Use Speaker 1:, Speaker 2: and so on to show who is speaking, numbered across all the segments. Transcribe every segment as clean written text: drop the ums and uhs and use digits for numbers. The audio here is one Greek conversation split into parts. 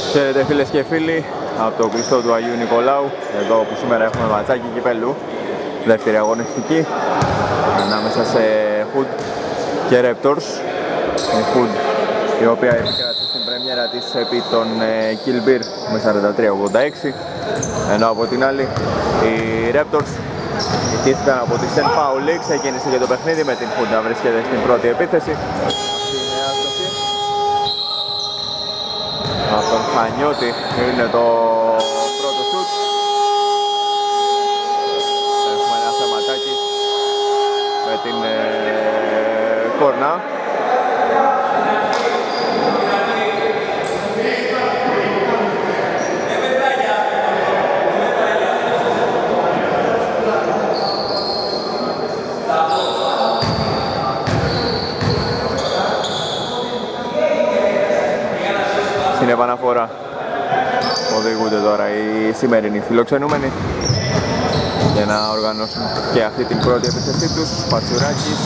Speaker 1: Χαίρετε φίλες και φίλοι από το κλειστό του Αγίου Νικολάου, εδώ που σήμερα έχουμε ματσάκι κυπέλλου, δεύτερη αγωνιστική ανάμεσα σε Hood και Raptors. Η Hood η οποία επικράτησε στην πρεμιέρα της επί των Kill Beer με 43-86, ενώ από την άλλη οι Raptors ιτήθηκαν από τη St. Pauli. Ξεκίνησε και το παιχνίδι με την Hood να βρίσκεται στην πρώτη επίθεση. Από τον Χανιώτη είναι το πρώτο σουτ. Έχουμε ένα θεματάκι με την κόρνα. Στην επαναφορά οδηγούνται τώρα οι σημερινοί φιλοξενούμενοι για να οργανώσουν και αυτή την πρώτη επίθεσή τους. Πατσουράκης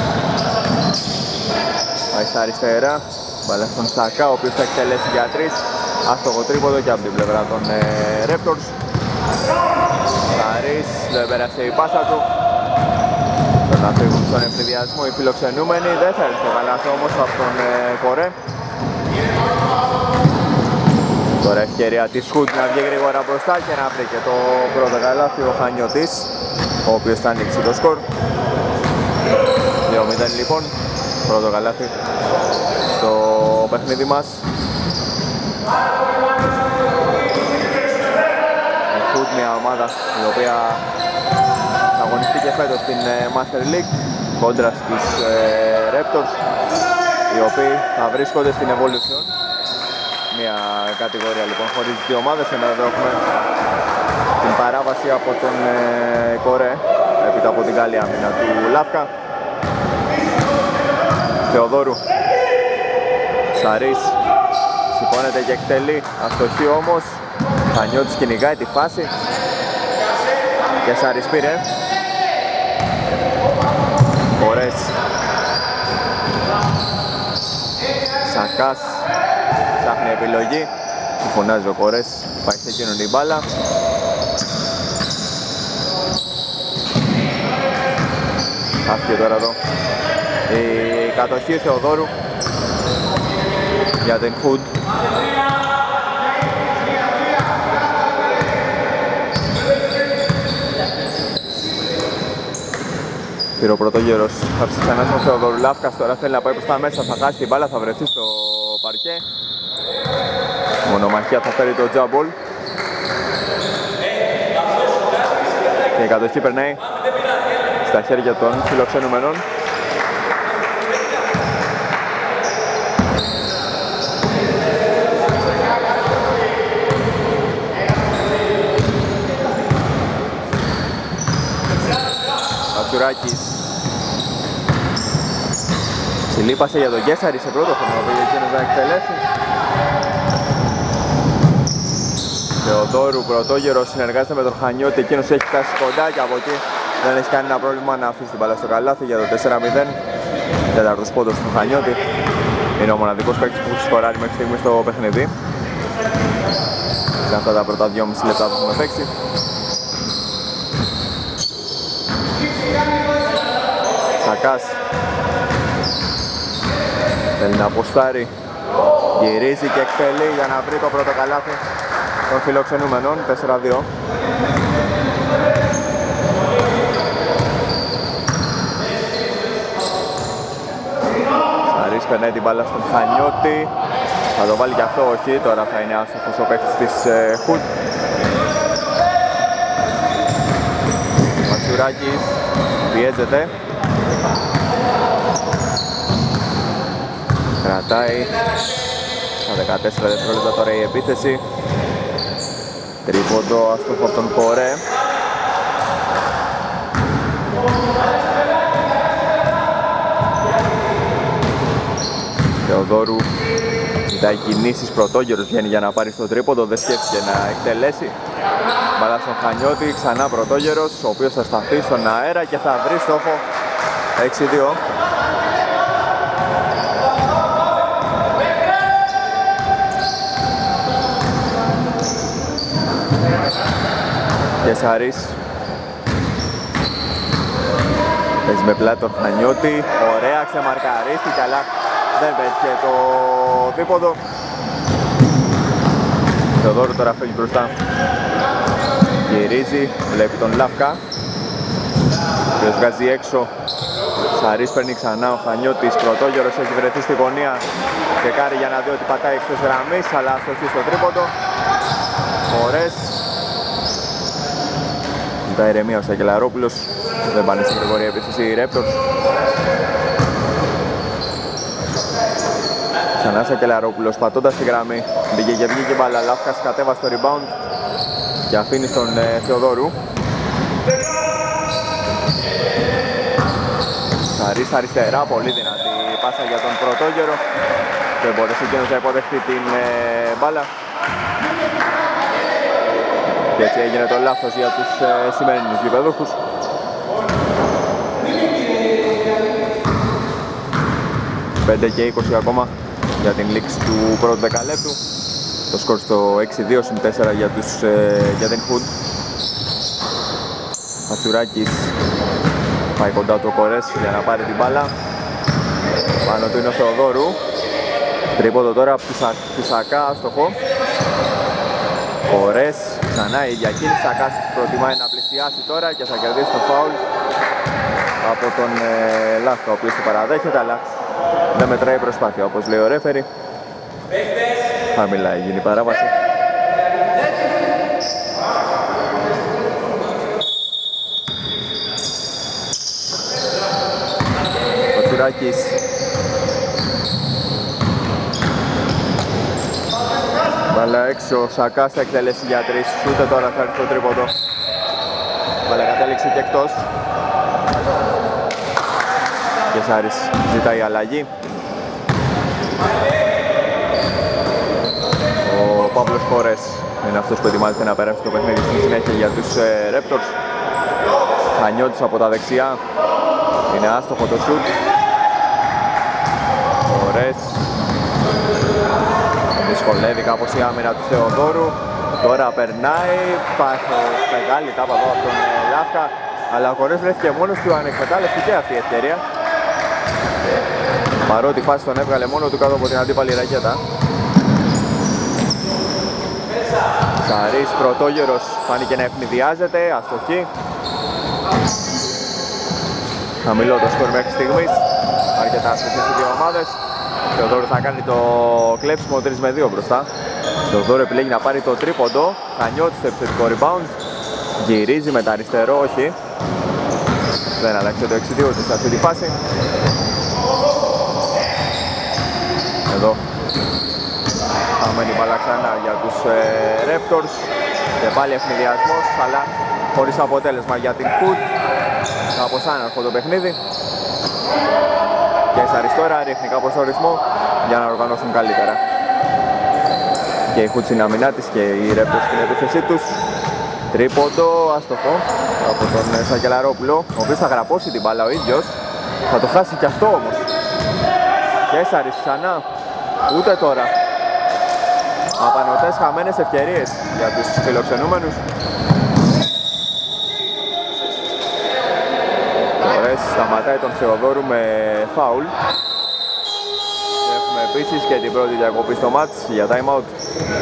Speaker 1: πάει στα αριστερά, μπάλα στον Σακά, ο οποίος θα εκτελέσει για 3, άστοχο τρίποδο και από την πλευρά των Raptors. Σαρής, δεν πέρασε η πάσα του, θα φύγουν στον ευνηδιασμό οι φιλοξενούμενοι. Δεν θα έρθει καλά όμως από τον Κορέ. Τώρα ευκαιρία της Hood να βγει γρήγορα μπροστά και να βρει και το πρώτο καλάθι ο Χανιώτης, ο οποίος θα ανοίξει το σκορ. 2-0 λοιπόν, πρώτο καλάθι στο παιχνίδι μας. Η Hood, μια ομάδα η οποία θα αγωνιστεί και φέτος στην Master League κόντρα στις Raptors, οι οποίοι θα βρίσκονται στην Evolution. Μια κατηγορία λοιπόν χωρίς δύο ομάδες, ενώ εδώ έχουμε την παράβαση από τον Κορέ έπειτα από την καλή άμυνα του Λάφκα. Θεοδόρου, Σαρής σηκώνεται και εκτελεί, αστοχή όμως. Χανιώτης κυνηγάει τη φάση και Σαρής πήρε. Κορές, Σακάς ψάχνει επιλογή, του φωνάζει ο Κορές, πάει σε εκείνον την μπάλα. Άφηκε τώρα εδώ η κατοχή Θεοδόρου για την Hood. Πήρε ο πρωτόγερος, θα ψηφανάσει ο Θεοδόρου. Λάφκας τώρα θέλει να πάει προς τα μέσα, θα χάσει την μπάλα, θα βρεθεί στο παρκέ. Μονομαχία θα φέρει το τζάμπολ. Και η κατοχή περνάει στα χέρια των φιλοξενούμενων. Πατσουράκης συλλείπασε για τον Κέσσαρη σε πρώτο χρόνο, πήγε εκείνος να εκτελέσει. Θεοδόρου, πρωτόγερος, συνεργάζεται με τον Χανιώτη, εκείνος έχει φτάσει κοντά και από εκεί δεν έχει κανένα πρόβλημα να αφήσει την μπάλα στο καλάθι για το 4-0. Τέταρτος πόντος του Χανιώτη, είναι ο μοναδικός παίκτης που έχει σκοράρει μέχρι στιγμή στο παιχνίδι σε αυτά τα πρώτα 2,5 λεπτά που έχουμε παίξει. Σακάς θέλει να αποστάρει, γυρίζει και εκτελεί για να βρει το πρώτο καλάθι των φιλοξενούμενων. 4-2. Σαρής περνάει την μπάλα στον Χανιώτη, θα το βάλει και αυτό, όχι, τώρα θα είναι άστοχος ο παίκτης της Hood. Ματσουράκης πιέζεται, κρατάει στα 14 δευτερόλεπτα τώρα η επίθεση. Τρίποντο άστοχο από τον Κορέ. Θεοδόρου ζητάει κινήσεις, πρωτόγερος βγαίνει για να πάρει στο τρίποντο, δεν σκέφτηκε να εκτελέσει. Μπάλα στον Χανιώτη, ξανά πρωτόγερος, ο οποίος θα σταθεί στον αέρα και θα βρει στόχο. 6-2. Κεσάρης. Παίζει με πλάτη τον Χανιώτη. Ωραία, ξεμαρκαρίστηκε, αλλά δεν πέτυχε το δίποδο. Θεοδόρου τώρα φεύγει μπροστά. Γυρίζει, βλέπει τον Λάφκα. Και βγάζει έξω. Σαρής παίρνει ξανά, ο Χανιώτης, πρωτόγερος, έχει βρεθεί στη γωνία. Και κάρει για να δει ότι πατάει εκτός γραμμής, αλλά αστοχή στο τρίποντο. Ωραίες. Μετά ηρεμία ο Σακελαρόπουλος. Δεν πάνε στην γρηγορία επίθεση οι Raptors. Ξανά Σακελαρόπουλος πατώντας τη γραμμή. Μπήκε και βγήκε μπάλα, Λάφκας κατέβασε το rebound και αφήνει στον Θεοδόρου. Σαρής αριστερά, πολύ δυνατή πάσα για τον πρωτόγερο. Δεν μπορέσει εκείνος να υποδεχτεί την μπάλα. Και έτσι έγινε το λάθος για τους σημερινούς γηπεδούχους. Πέντε και 20 ακόμα για την λήξη του πρώτου δεκαλέπτου. Το σκορ στο 6-2 συν 4 για την Hood. Ατσουράκης πάει κοντά του ο Κορές για να πάρει την μπάλα. Πάνω του είναι ο Θεοδόρου. Τρίποντο τώρα από του Σακά, άστοχο. Κορές, ξανά η ίδια κίνηση. Σακάς προτιμάει να πλησιάσει τώρα και θα κερδίσει το φάουλ από τον Λάφκα, ο οποίος το παραδέχεται, αλλά δεν μετράει η προσπάθεια, όπως λέει ο ρέφερι. Χαμηλά γίνει η παράβαση. Ο Τσουράκης. Μπάλα έξω, ο Σακάς θα εκτελέσει για 3. Ούτε τώρα θα έρθει το τρίποντο. Μπάλα κατέληξε και εκτός. Και Σάρης ζητάει αλλαγή. Ο Παύλος Κορές είναι αυτός που ετοιμάζεται να περάσει το παιχνίδι στη συνέχεια για τους Raptors. Χανιώτης από τα δεξιά. Είναι άστοχο το σουτ. Κορές. Δυσκολεύει κάπως η άμυνα του Θεοδόρου. Τώρα περνάει. Υπάρχει μεγάλη τάπα εδώ από τον Λάφκα. Αλλά ο Κορές βρέθηκε μόνος του, ανεκμετάλλευτη και αυτή η ευκαιρία. Παρότι φάση τον έβγαλε μόνο του κάτω από την αντίπαλη ρακέτα. Σαρής πρωτόγερος, φάνηκε να ευνηδιάζεται, αστοχή. Χαμηλό το σκορ μέχρι στιγμής. Αρκετά αστοχές οι δύο ομάδες. Θεοδόρου θα κάνει το κλέψιμο 3 με 2 μπροστά. Θεοδόρου επιλέγει να πάρει το τρίποντο. Χανιώτης στο επιθετικό rebound. Γυρίζει με τα αριστερό, όχι. Δεν αλλάξει το 6-2 ούτε σε αυτή τη φάση. Εδώ χαμένη μπάλα ξανά για τους Raptors. Και πάλι ευνηδιασμός, αλλά χωρίς αποτέλεσμα για την Hood. Κάπως άναρχο το παιχνίδι. Και Σάρης τώρα ρίχνει κάπως το ρυθμό για να οργανώσουν καλύτερα. Και η Hood στην αμυνά της και οι Raptors στην επίθεσή τους. Τρίποντο, άστοχο από τον Σακελαρόπουλο, ο οποίος θα γραπώσει την μπάλα ο ίδιος. Θα το χάσει κι αυτό όμως. Και Σάρης ξανά, ούτε τώρα. Απανωτές χαμένες ευκαιρίες για τους φιλοξενούμενους. Ωραίες, σταματάει τον Θεοδόρου με φάουλ. Και έχουμε επίσης και την πρώτη διακοπή στο μάτς για time out.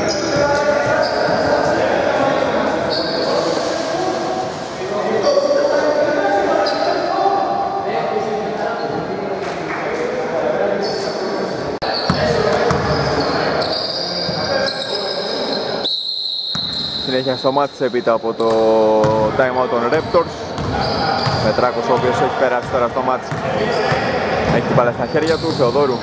Speaker 1: Συνέχεια στο μάτς έπειτα από το time out των Raptors. Πετράκος, ο οποίος έχει περάσει τώρα στο μάτς, έχει την μπάλα στα χέρια του. Θεοδόρου.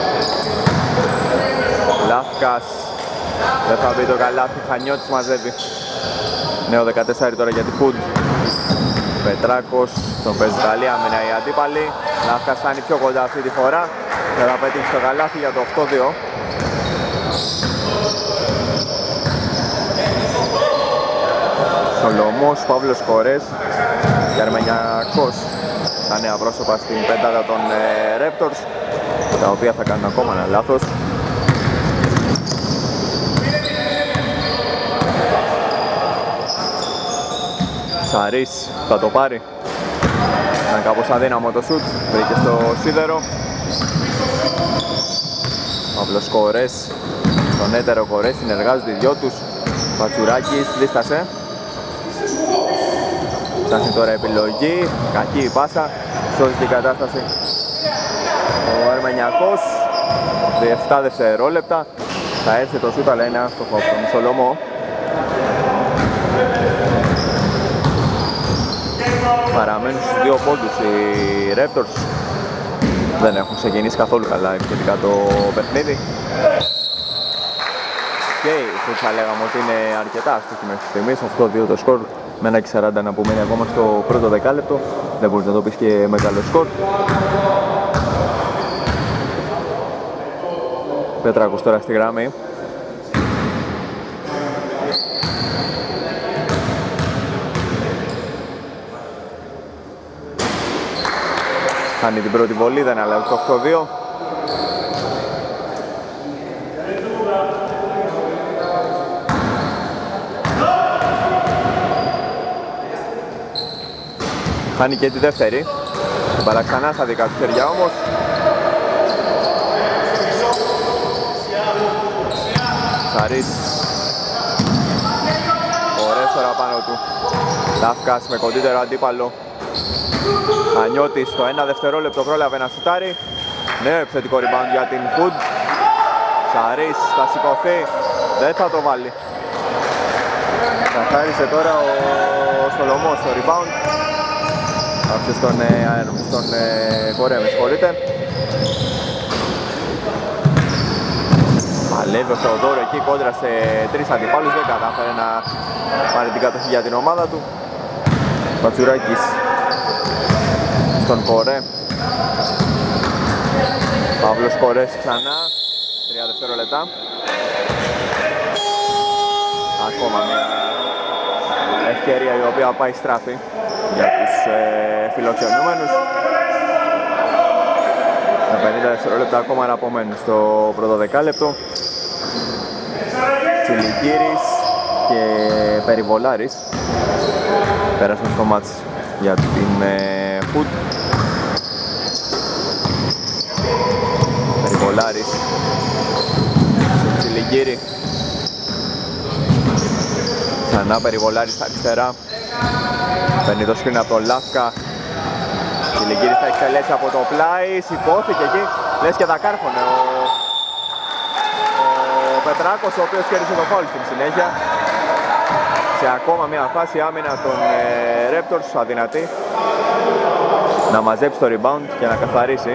Speaker 1: Λάφκας. Δεν θα μπει το καλάθι. Χανιώτης μαζεύει. Νέο 14 τώρα για τη Hood. Πετράκος. Τον παίζει καλή άμυνα η αντίπαλη. Λάφκας φτάνει πιο κοντά αυτή τη φορά. Και θα πετύχει το καλάθι για το 8-2. Σολομός, Παύλος Κορές και Αρμενιακός, τα νέα πρόσωπα στην πεντάδα των Raptors, τα οποία θα κάνουν ακόμα ένα λάθος. Σαρής θα το πάρει. Ήταν κάπως αδύναμο το σουτ, βρήκε στο σίδερο. Παύλος Κορές, τον έτερο Κορές, συνεργάζονται οι δυο τους. Πατσουράκης δίστασε. Ψάχνει τώρα επιλογή, κακή η πάσα, σώζει την κατάσταση. Ο Αρμενιακός, 7 δευτερόλεπτα, θα έρθει το σούτ αλλά είναι άστοχο από τον Σολομό. Παραμένουν στους 2 πόντους οι Raptors. Δεν έχουν ξεκινήσει καθόλου καλά επιθετικά το παιχνίδι. Και θα λέγαμε ότι είναι αρκετά άστοχοι μέχρι στιγμής. 8-2 το σκορ, με 1,40 να πούμε ακόμα στο πρώτο δεκάλεπτο. Δεν μπορείς να το πεις και μεγάλο σκορ. Πέτρακος τώρα στη γραμμή. Χάνει την πρώτη βολή, δεν αλλάζει το 8-2. Χάνει και τη δεύτερη. Την μπάλα ξανά στα δικά του χέρια όμως. Σαρής. Ωραίες τώρα πάνω του. Λάφκας με κοντύτερο αντίπαλο. Ανιώτης στο 1 δευτερόλεπτο πρόλαβε να σουτάρει. Νέο επιθετικό rebound για την Hood. Σαρής θα σηκωθεί, δεν θα το βάλει. Καθάρισε τώρα ο Σολομός στο rebound. Άφησε στον Κορέ, με συγχωρείτε. Παλεύει ο Θεοδόρο εκεί κόντρα σε 3 αντιπάλους, δεν κατάφερε να πάρει την κατοχή για την ομάδα του. Πατσουράκης στον Κορέ. Παύλος Κορές ξανά, 3 δευτερόλεπτα. Ακόμα μια ευκαιρία η οποία πάει στράφη για τους φιλοξενούμενους. Με 50 δευτερόλεπτα ακόμα να απομένουν στο πρώτο δεκάλεπτο. Τσιλικύρης και Περιβολάρης πέρασαν στο μάτς για την Hood. Περιβολάρης στον Τσιλικύρη. Ξανά Περιβολάρης στα αριστερά. Παίρνει το σκριν από τον Λάφκα. Τσιλικύρης θα εκτελέσει από το πλάι. Σηκώθηκε εκεί, λες και θα κάρφωνε ο Πετράκος, ο οποίος κέρδισε το φάουλ στην συνέχεια. Σε ακόμα μια φάση άμυνα των Raptors, αδυνατή να μαζέψει το rebound και να καθαρίσει.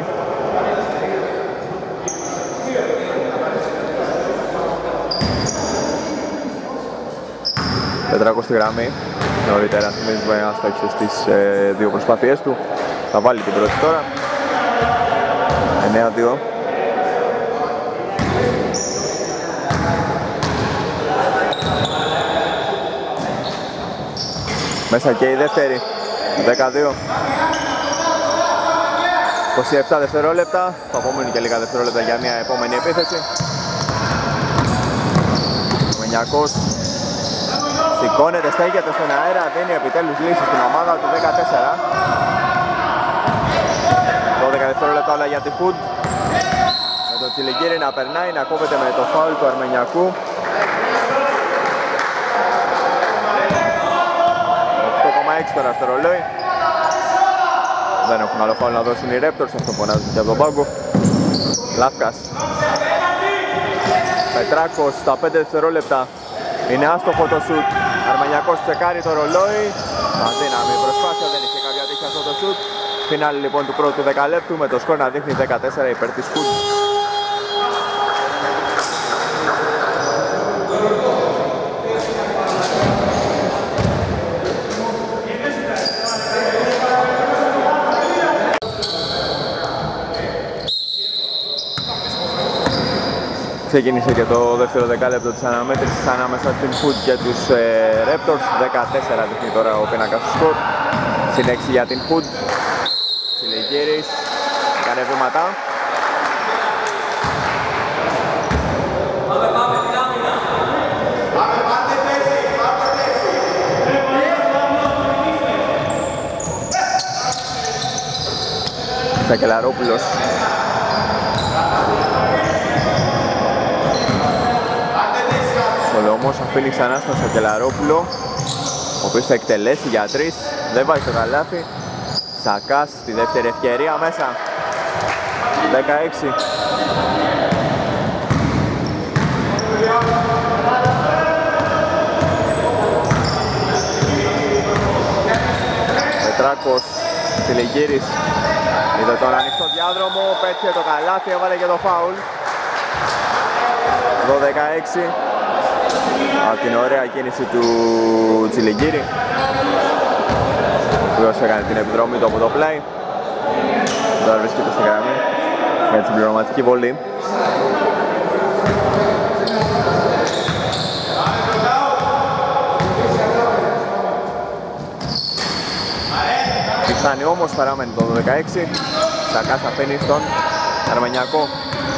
Speaker 1: Πετράκος στη γραμμή. Νωρίτερα θυμίζουμε άστοχησε στις 2 προσπάθειές του. Θα βάλει την πρώτη τώρα. 9-2. Μέσα και η δεύτερη. 12. 27 δευτερόλεπτα. Θα απομείνουν και λίγα δευτερόλεπτα για μια επόμενη επίθεση. Ο Μενιακός σηκώνεται, στέκεται στον αέρα, δίνει επιτέλους λύση στην ομάδα του. 14. 12 δευτερόλεπτα όλα για τη Hood. Με τον Τσιλικύρη να περνάει, να κόβεται με το φάουλ του Αρμενιακού. 8,6 τώρα στο ρολόι. Δεν έχουν άλλο φάουλ να δώσουν οι Raptors, αυτό φωνάζουν και από τον πάγκο. Λάφκας. Πετράκος στα 5 δευτερόλεπτα. Είναι άστοχο το σουτ. Αρμενιακός τσεκάρει το ρολόι. Αδύναμη προσπάθεια, δεν είχε κάποια τύχη αυτό το σουτ. Φινάλι λοιπόν του πρώτου δεκαλέπτου με το σκορ να δείχνει 14 υπέρ της Hood. Ξεκίνησε και το δεύτερο δεκάλεπτο της αναμέτρησης ανάμεσα στην Hood και τους Raptors. 14 δείχνει τώρα ο πίνακας του σκορ. Συνέχιση για την Hood. Τσιλικύρης κάνει βήματα. Σακελαρόπουλος. Σολομός αφήνει ξανά στον Σακελαρόπουλο, ο οποίος θα εκτελέσει για 3, δεν βάζει το καλάθι. Σακάς στη δεύτερη ευκαιρία μέσα. 16. Πετράκος, Τηλεγύρης, είδε τον ανοιχτό διάδρομο, πέτυχε το καλάθι, έβαλε και το φάουλ. 12-16 από την ωραία κίνηση του Τσιλιγύρη, ο οποίος έκανε την επιδρομή του από το πλάι. Τώρα βρίσκεται στη γραμμή για την πληρωματική βολή. Φτάνει όμως, παραμένει το 16. Σακάς αφήνει στον Αρμενιακό.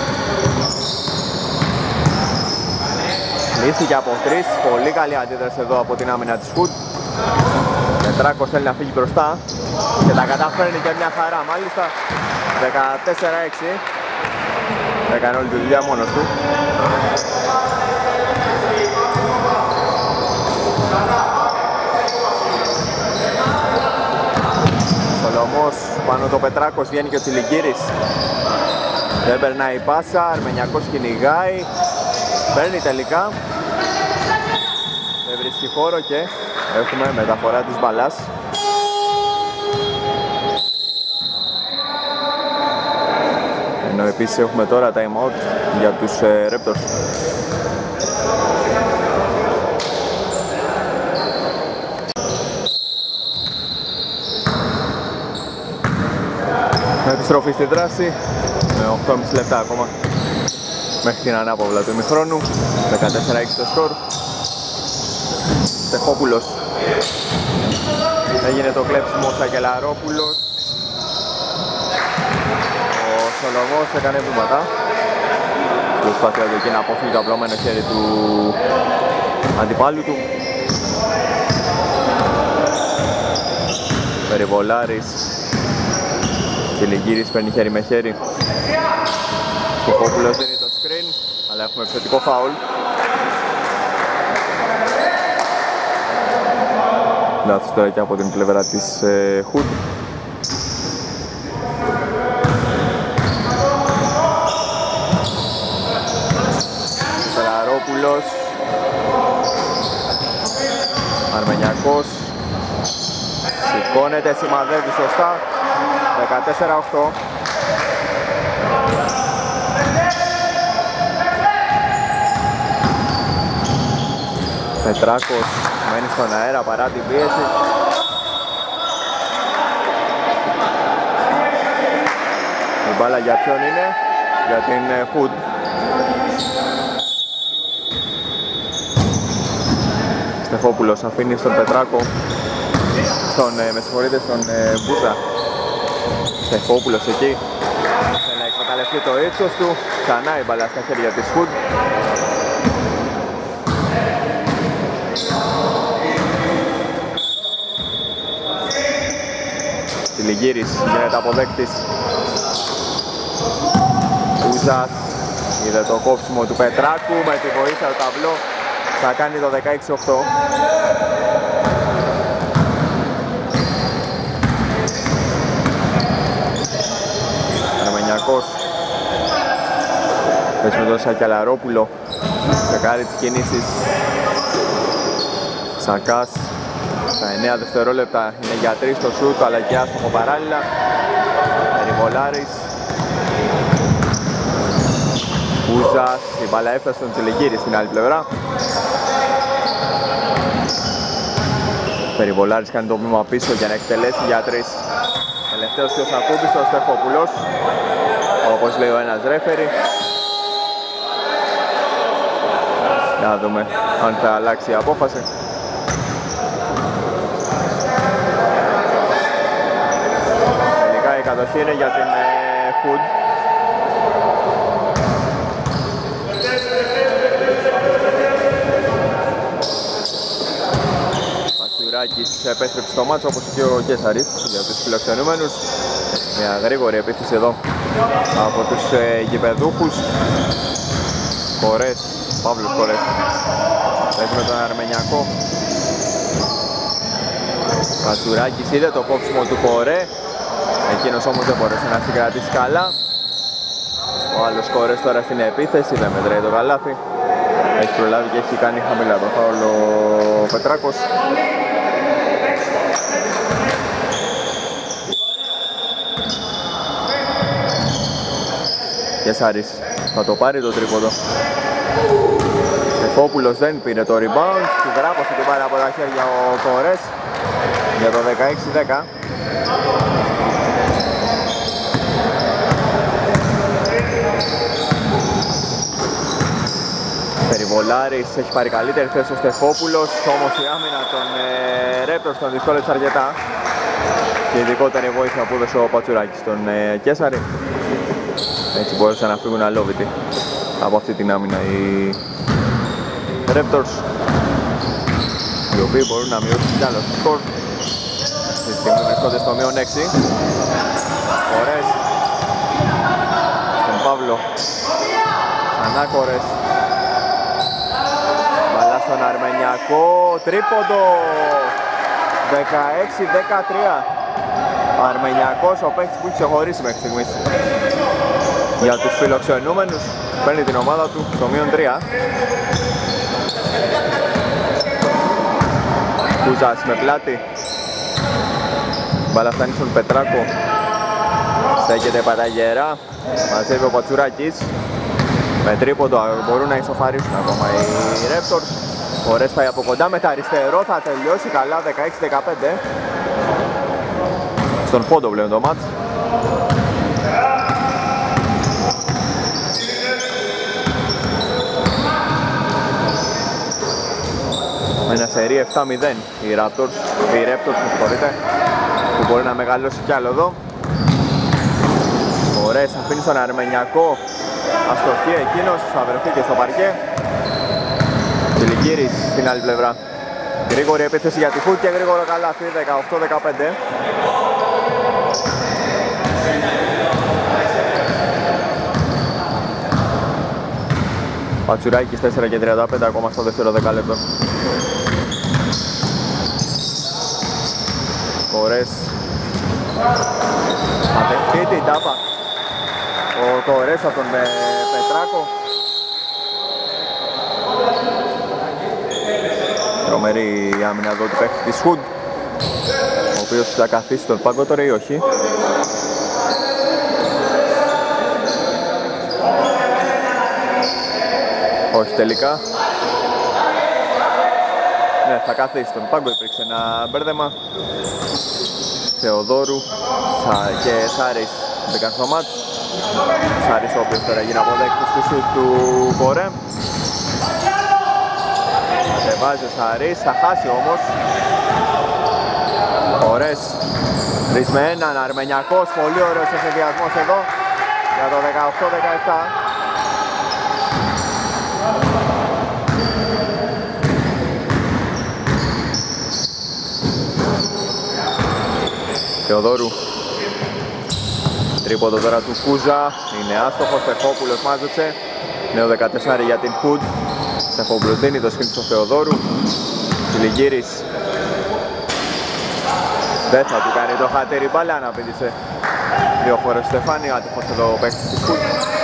Speaker 1: Λύθηκε από 3, πολύ καλή αντίδραση εδώ από την άμυνα της Χουντ. Πετράκος θέλει να φύγει μπροστά και τα καταφέρνει και μια χαρά μάλιστα. 14-6. Έκανε όλη τη δουλειά μόνος του. Σολομός, πάνω το Πετράκος, βγαίνει και ο Τσιλιγκύρης. Δεν περνάει η πάσα, Αρμενιακός κυνηγάει. Παίρνει τελικά. Δεν βρίσκει χώρο και έχουμε μεταφορά της μπαλάς. Ενώ επίσης έχουμε τώρα time out για τους Raptors. Επιστροφή στη δράση με 8,5 λεπτά ακόμα μέχρι την ανάπαυλα του ημιχρόνου. 14-6 το σκορ. Στεχόπουλος. Έγινε το κλέψιμο ο Σακελαρόπουλος. Ο Σολομός έκανε βήματα. Προσπάθεια του εκεί να αποφύγει το απλωμένο χέρι του αντιπάλου του. Περιβολάρης. Τηλεγύρης παίρνει χέρι με χέρι. Στεχόπουλος δίνει το screen, αλλά έχουμε επιθετικό φάουλ. Λάθος τώρα και από την πλευρά της Χουντ. Σεραρόπουλος. Αρμενιακός. Σηκώνεται, σημαδεύει σωστά. 14-8. Πετράκος μένει στον αέρα παρά την πίεση. Η μπάλα για ποιον είναι? Για την Χουντ. Στεφόπουλος αφήνει στον Πετράκο, με συγχωρείτε, στον Μπούζα. Στεφόπουλος εκεί θέλει να εκμεταλλευτεί το ύψος του. Ξανά η μπάλα στα χέρια της Χουντ. Τηλιγύρης γίνεται αποδέκτης. Μπούζας είδε το κόψιμο του Πετράκου, με τη βοήθεια του ταμπλό θα κάνει το 16-8. Αρμενιακός πες με τον Σακελαρόπουλο, τσεκάρει τις κινήσεις. Σακάς στα 9 δευτερόλεπτα είναι για 3 το σούτ, αλλά και άστοχο παράλληλα. Περιβολάρης. Μπούζας, η μπάλα έφτασε στον Τσιλιγύρη στην άλλη πλευρά. Περιβολάρης κάνει το βήμα πίσω για να εκτελέσει για 3. Τελευταίος και ο Σακούμπης, ο Στεφόπουλος, όπως λέει ο ένας ρέφερι. Να δούμε αν θα αλλάξει η απόφαση. Τελικά η κατοχή είναι για την Χουντ. Πατσουράκης επέστρεψε στο μάτσο, όπως και ο Κέσαρης για τους φιλοξενούμενους. Μια γρήγορη επίθεση εδώ από τους γηπεδούχους. Κορές, Παύλος Κορές. Παίζουμε τον Αρμενιακό. Κατσουράκης είδε το κόψιμο του Κορέ. Εκείνος όμως δεν μπορούσε να συγκρατήσει καλά. Ο άλλος Κορές τώρα στην επίθεση, δεν μετράει το καλάθι. Έχει προλάβει και έχει κάνει χαμηλά το φάουλ ο Πετράκος. Και Σάρης θα το πάρει το τρίποντο. Εφόπουλος δεν πήρε το rebound. Του γράπωσε την πάρα από τα χέρια ο Κορές για το 16-10. Περιβολάρης έχει πάρει καλύτερη θέση ο Στεφόπουλος, όμως η άμυνα των Raptors τον δυσκόλεψε αρκετά. Και ειδικότερη βοήθεια που έδωσε ο Πατσουράκης στον Κέσαρη. Έτσι μπόρεσαν να φύγουν αλόβητοι από αυτή την άμυνα οι Raptors, οι οποίοι μπορούν να μειώσουν κι άλλο σκορ. Στη στιγμή βρισκόνται στο μείον 6. Κορές στον Παύλο. Ξανά Κορές. Μπαλά στον Αρμενιακό. Τρίποντο. 16-13. Ο Αρμενιακός, ο παίκτης που έχει ξεχωρίσει μέχρι στιγμής για τους φιλοξενούμενους, παίρνει την ομάδα του στο μείον 3. Κούζας με πλάτη. Μπάλα φτάνει στον Πετράκο. Στέκεται παταγερά. Μαζεύει ο Πατσουράκης. Με τρίποντο μπορούν να ισοφαρίσουν ακόμα οι Raptors. Φορές πάει από κοντά με τα αριστερό, θα τελειώσει καλά 16-15. Στον πόντο βλέπουμε το μάτς. Με ένα σερί 7-0 οι Raptors, με συγχωρείτε, που μπορεί να μεγαλώσει κι άλλο εδώ. Ωραίες, αφήνει στον Αρμενιακό. Αστοχή εκείνος, θα βρεθεί και στο παρκέ. Τιλικύρης στην άλλη πλευρά. Γρήγορη επίθεση για τη Χούτ και γρήγορο καλάθι, 18-15. Πατσουράκης 4 και 35 ακόμα στο δεύτερο δεκάλεπτο. Κορές. Θα δεχτεί την τάπα ο Κορές από τον Πετράκο. Τρομερή η άμυνα εδώ του παίκτη της Χουντ, ο οποίος θα καθίσει στον πάγκο τώρα ή όχι. Όχι τελικά. Ναι, θα καθίσει στον πάγκο, υπήρξε ένα μπέρδεμα. Θεοδόρου και Σάρης μπήκαν στο μάτς. Σάρης ο οποίος τώρα γίνει αποδέκτης του σουτ του Κορέ. Κατεβάζει ο Σάρης, θα χάσει όμως. Κορές. 3 με 1, Αρμενιακός, πολύ ωραίος εφηδιασμός εδώ για το 18-17. Θεοδόρου. Τρίποντο τώρα του Κούζα, είναι άστοχος, Στεφόπουλος μάζεψε. Νέο 14 για την Χουντ. Στεφόπουλος δίνει το σκριν στο Θεοδόρου. Τιλιγύρης. Δεν θα του κάνει το χατήρι, μπάλα αναπήδησε. 2 φορές Στεφάνη, άτυχος εδώ ο παίκτης της Χουντ.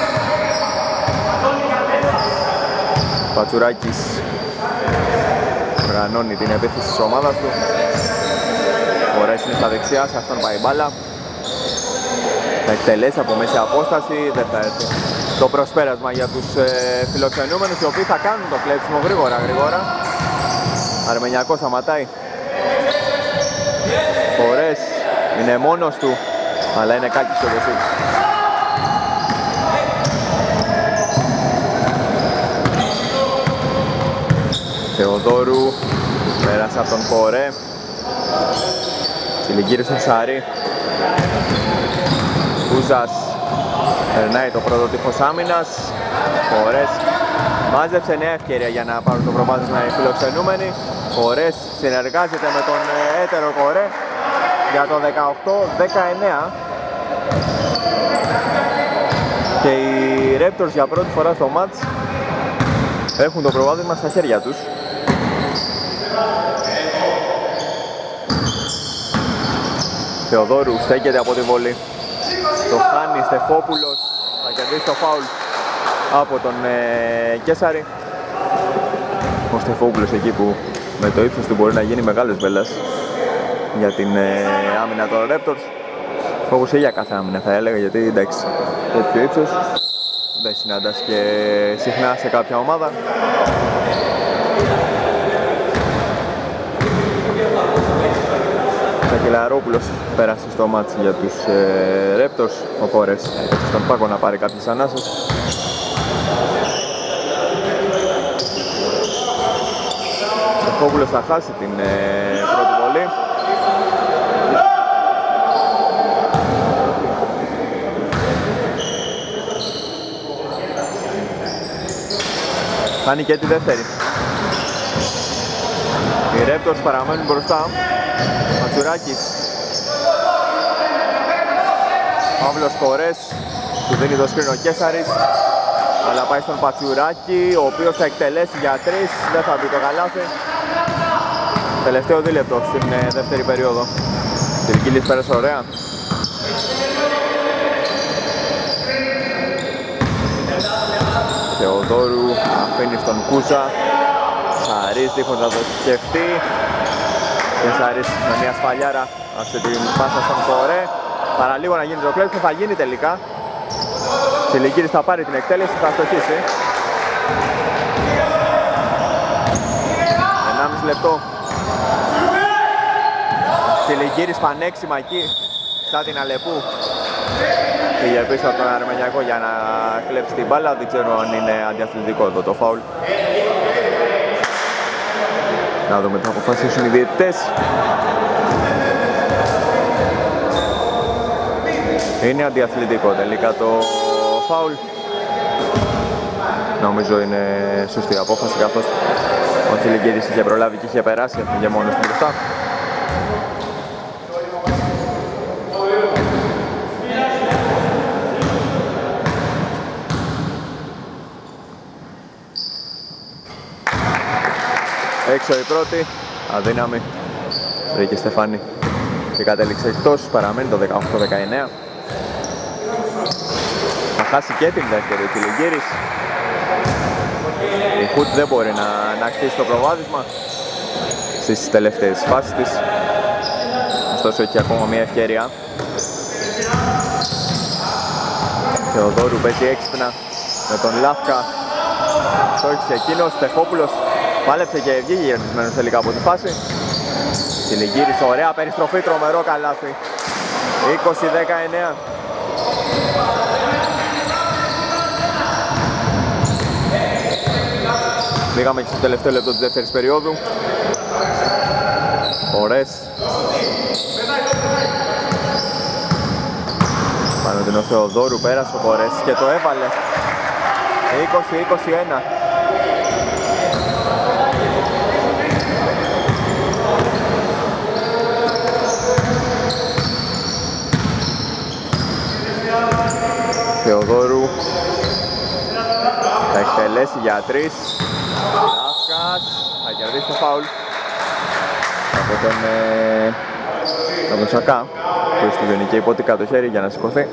Speaker 1: Πατσουράκης οργανώνει την επίθεση της ομάδας του. Φορές είναι στα δεξιά, σε αυτόν πάει η μπάλα. Θα εκτελέσει από μέση απόσταση, δεν θα έρθει το προσπέρασμα για τους φιλοξενούμενους, οι οποίοι θα κάνουν το κλέψιμο γρήγορα. Αρμενιακός σταματάει. Φορές είναι μόνος του, αλλά είναι κάκης στο δεσί. Θεοδόρου, πέρασε από τον Κορέ. Τιλιγύρης στον Σάρη. Κούζας περνάει το πρώτο τείχος άμυνας. Κορές μάζεψε νέα ευκαιρία για να πάρουν το προβάδισμα οι φιλοξενούμενοι. Κορές συνεργάζεται με τον έτερο Κορέ για το 18-19. Και οι Raptors για πρώτη φορά στο μάτς έχουν το προβάδισμα στα χέρια τους. Θεοδόρου στέκεται από τη βολή. Το χάνει, Στεφόπουλος θα κερδίσει το φάουλ από τον Κέσαρη. Ο Στεφόπουλος εκεί που με το ύψος του μπορεί να γίνει μεγάλος μπέλας για την άμυνα των Raptors, όπως για κάθε άμυνα θα έλεγα, γιατί εντάξει, τέτοιο ύψος δεν συναντάς και συχνά σε κάποια ομάδα. Σακελαρόπουλος πέρασε στο μάτς για τους Raptors. Ο Κόρες έπαιξε στον πάγκο να πάρει κάποιες ανάσες. Ο Φόβουλος θα χάσει την πρώτη βολή. Χάνει και τη δεύτερη. Οι Raptors παραμένουν μπροστά. Ματσουράκης. Παύλος Κορές, του δίνει το σκρίνο ο Κέσαρης, αλλά πάει στον Πατσουράκη, ο οποίος θα εκτελέσει για 3, δεν θα μπει το καλάθι. Τελευταίο δίλεπτο στην δεύτερη περίοδο. Τυρκίλης πέρασε ωραία. Θεοδόρου αφήνει στον Κούσα. Σαρής δίχως να το σκεφτεί. Και Σαρής με μια σφαλιάρα άφησε την πάσα στον Κορέ. Παραλίγο να γίνει το κλέψιμο, θα γίνει τελικά. Τσιλικύρης θα πάρει την εκτέλεση, θα στοχίσει. 1,5 λεπτό. Τσιλικύρης πανέξιμα εκεί, σαν την Αλεπού. Πήγε πίσω από τον Αρμενιακό για να κλέψει την μπάλα, δεν ξέρω αν είναι αντιαθλητικό εδώ το φάουλ. Να δούμε τι θα αποφασίσουν οι διαιτητές. Είναι αντιαθλητικό τελικά το φάουλ. Νομίζω είναι σωστή απόφαση, καθώς ο Τσιλικύρης είχε προλάβει και είχε περάσει, έφυγε μόνος του μπροστά. Έξω η πρώτη, αδύναμη, βρήκε Στεφάνη και κατέληξε εκτός, παραμένει το 18-19. Θα χάσει και την δεύτερη ο Τσιλικύρης. Η Χουτ δεν μπορεί να χτίσει το προβάδισμα στις τελευταίες φάσεις της, ωστόσο έχει ακόμα μια ευκαιρία. Θεοδόρου παίζει έξυπνα με τον Λάφκα, στόχισε εκείνος, Στεφόπουλος πάλεψε και βγήκε γερνισμένος τελικά από τη φάση. Τσιλικύρης, ωραία περιστροφή, τρομερό καλάθι. 20-19. Πήγαμε και στο τελευταίο λεπτό της δεύτερης περίοδου. Ωραίες. Πάνω την ο Θεοδόρου, πέρασε ο Κορές και το έβαλε. 20-21. Θεοδόρου θα εκτελέσει για 3. Λάφκας θα κερδίσει το φάουλ από τον Σακά, που στη Βιονική υπότι κάτω χέρι για να σηκωθεί.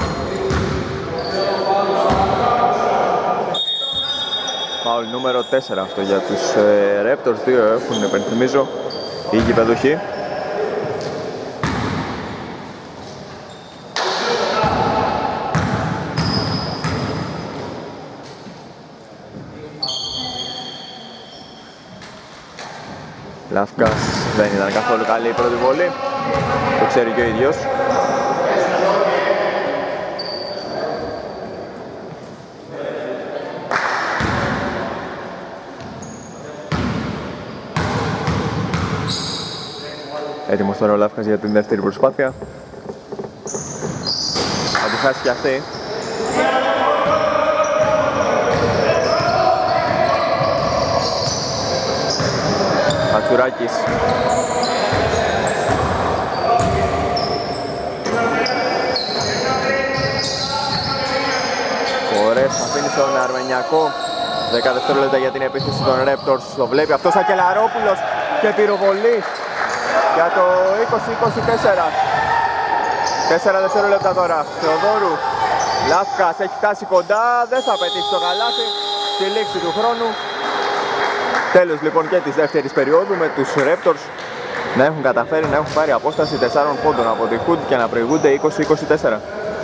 Speaker 1: Φάουλ νούμερο 4 αυτό για τους Raptors, 2 έχουν, επενθυμίζω, οι γηπεδούχοι. Λάφκας δεν ήταν καθόλου καλή η πρώτη βολή, το ξέρει και ο ίδιος. Έτοιμος τώρα ο Λάφκας για την δεύτερη προσπάθεια. Θα τη χάσει και αυτή. Ματσουράκης. Γκοντζάλες αφήνει στον Αρμενιακό. 10 δευτερόλεπτα για την επίθεση των Raptors. Το βλέπει αυτός Ακελαρόπουλος και πυροβολή για το 20-24. 4 δευτερόλεπτα τώρα. Θεοδόρου. Λάφκας έχει φτάσει κοντά. Δεν θα πετύχει το καλάθι. Στη λήξη του χρόνου. Τέλος λοιπόν και της δεύτερης περίοδου με τους Raptors να έχουν καταφέρει να έχουν πάρει απόσταση 4 πόντων από τη Hood και να προηγούνται 20-24.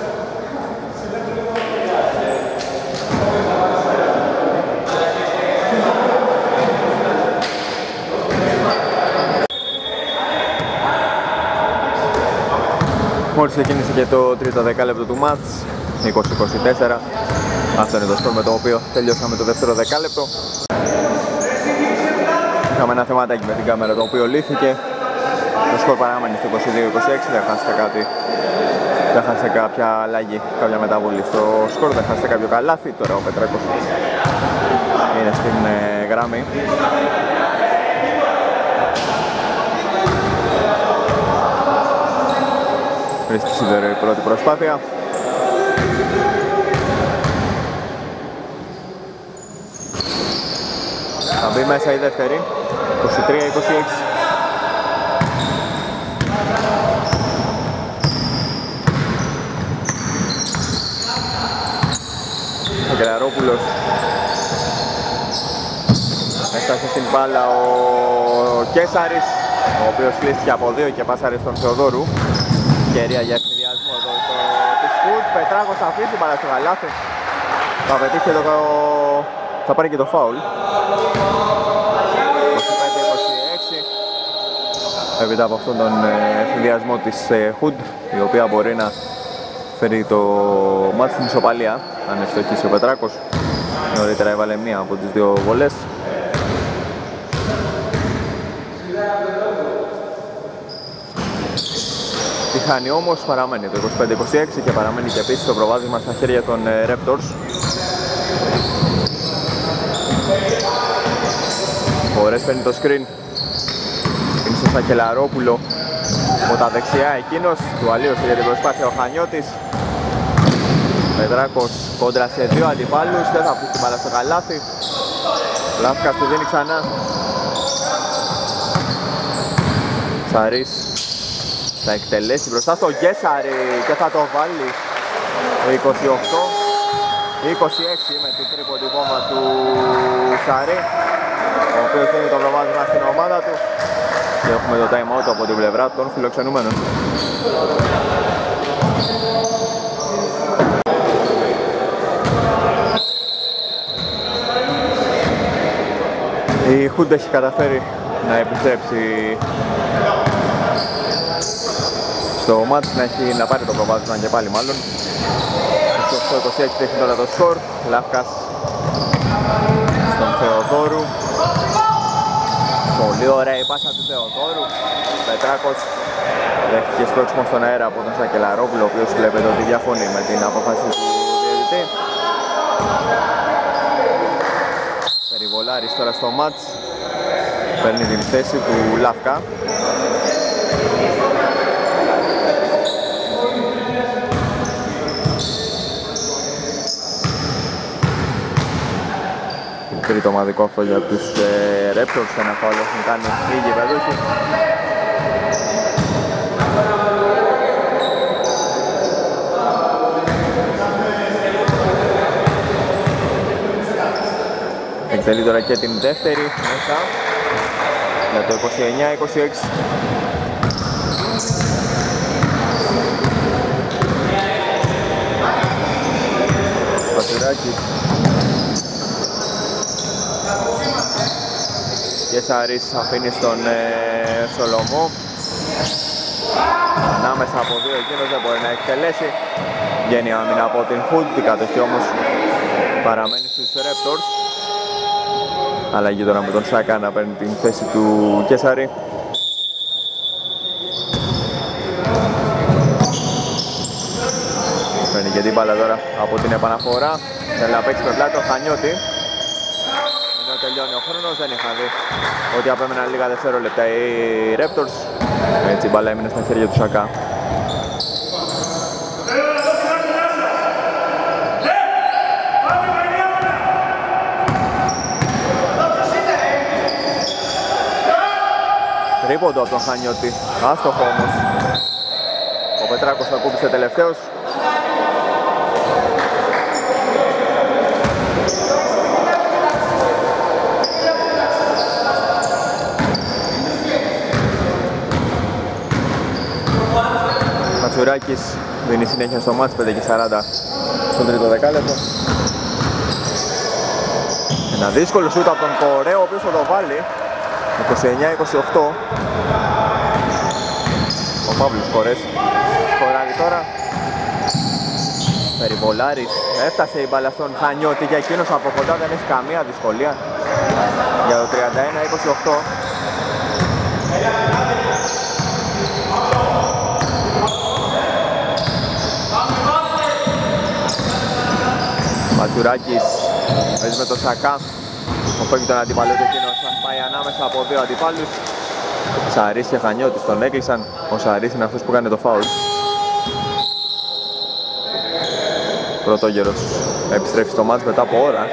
Speaker 1: Μόλις ξεκίνησε και το τρίτο δεκάλεπτο του μάτς, 20-24. Αυτό είναι το σκορ με το οποίο τελειώσαμε το δεύτερο δεκάλεπτο. Είχαμε ένα θεματάκι με την κάμερα το οποίο λύθηκε. Το σκορ παραμένει στο 22-26, δεν χάσετε κάτι. Δεν χάσετε κάποια αλλαγή, κάποια μεταβολή στο σκορ, δεν χάσετε κάποιο καλάθι. Τώρα ο Πετράκος είναι στην γραμμή. Βρίσκει σίδερο η πρώτη προσπάθεια. Θα μπει μέσα η δεύτερη, 23-26. Ο Κελαρόπουλος έφτασε στην μπάλα ο Κέσαρης, ο οποίος κλείστηκε από 2 και πάσαρε στον Θεοδόρου. Ευκαιρία για εκνηδιασμό εδώ της Hood. Πετράκος θα αφήσει την μπάλα στο καλάθι. Θα πετύχει εδώ, θα πάρει και το φάουλ. 25-26. Έπειτα από αυτόν τον εκνηδιασμό της Hood, η οποία μπορεί να φέρει το μάτι στην ισοπαλία αν ευστοχίσει ο Πετράκος. Νωρίτερα έβαλε μία από τις δύο βολές. Τη χάνει όμως, παραμένει το 25-26 και παραμένει και επίσης το προβάδισμα στα χέρια των Raptors. Ο Ρες παίρνει το screen. Είναι στο Σακελαρόπουλο από τα δεξιά εκείνος. Του αλλίωσε για την προσπάθεια ο Χανιώτης. Πετράκος κόντρα σε δύο αντιπάλους. Δεν θα αφήσει την μπάλα στο καλάθι. Λάφκας του δίνει ξανά. Σαρής θα εκτελέσει μπροστά στο Γκέσαρη και θα το βάλει. 28-26 με την τρίποντη βόμβα του Σαρή, ο οποίος δίνει το προβάδισμα στην ομάδα του. Και έχουμε το time out από την πλευρά των φιλοξενούμενων. Η Hood έχει καταφέρει να επιστρέψει στο μάτς, να πάρει το προβάδισμα και πάλι μάλλον. Στο 26 έχει τώρα το σκορ. Λάφκας στον Θεοδόρου. Πολύ ωραία η πάσα του Θεοδόρου. Πετράκος δέχτηκε σπρώξιμο στον αέρα από τον Σακελαρόπουλο, ο οποίος βλέπετε ότι διαφωνεί με την απόφαση του διαιτητή. Περιβολάρης τώρα στο μάτς. Παίρνει την θέση του Λάφκα. Τρίτο ομαδικό αυτό για τους Raptors, ένα φάουλ έχουν κάνει οι γηπεδούχοι. Εκτελεί τώρα και την δεύτερη μέσα για το 29-26. Πατουράκης και Σαρής αφήνει στον Σολομό. Ανάμεσα από δύο εκείνος δεν μπορεί να εκτελέσει. Βγαίνει άμυνα από την Hood, η κατοχή όμως παραμένει στους Raptors. Αλλαγή τώρα με τον Σάκα να παίρνει την θέση του Κέσαρη. Παίρνει και την μπάλα τώρα από την επαναφορά. Θέλει να παίξει με πλάτη το Χανιώτη. Ενώ τελειώνει ο χρόνος, δεν είχα δει ότι απέμεναν λίγα δευτερόλεπτα οι Raptors. Έτσι η μπάλα έμεινε στα χέρια του Σακά. Τρίποντο από τον Χανιώτη, άστοχο όμως. Ο Πετράκος το κούμπησε τελευταίος. Κατσουράκης δίνει συνέχεια στο μάτς, 5:40 στον τρίτο δεκάλεπτο. Ένα δύσκολο σούτ από τον Κορέο, ο οποίος θα το βάλει. 29-28. Ο Παύλος Κορές σκοράρει τώρα. Περιβολάρης, έφτασε η μπάλα στον Χανιώτη και εκείνος από κοντά δεν έχει καμία δυσκολία για το 31-28. Ματσουράκης παίζει με τον Σακά, αποφεύγει τον αντίπαλο του, εκείνος πάει ανάμεσα από δύο αντιπάλους. Σαρής και Χανιώτης τον έκλεισαν, ο Σαρής είναι αυτός που κάνει το φάουλ. Πρωτόγερος επιστρέφει στο μάτς μετά από ώρα.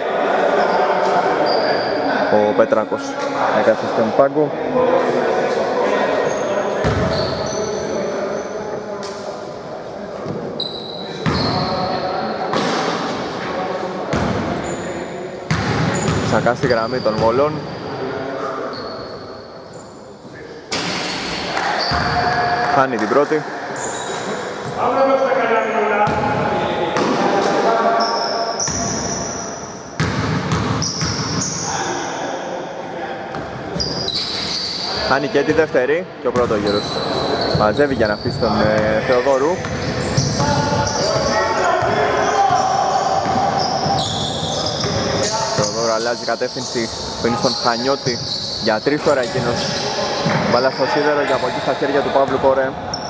Speaker 1: Ο Πέτρακος έκατσε στον πάγκο. Σακά στη γραμμή των Βολών. Χάνει την πρώτη. Χάνει και τη δεύτερη και ο Πρωτόγερος μαζεύει για να αφήσει τον Θεοδόρου. Θεοδόρου αλλάζει κατεύθυνση, πίνει στον Χανιώτη για τρεις τώρα εκείνος. Μπάλα στο σίδερο και από εκεί στα χέρια του Παύλου Κορέ.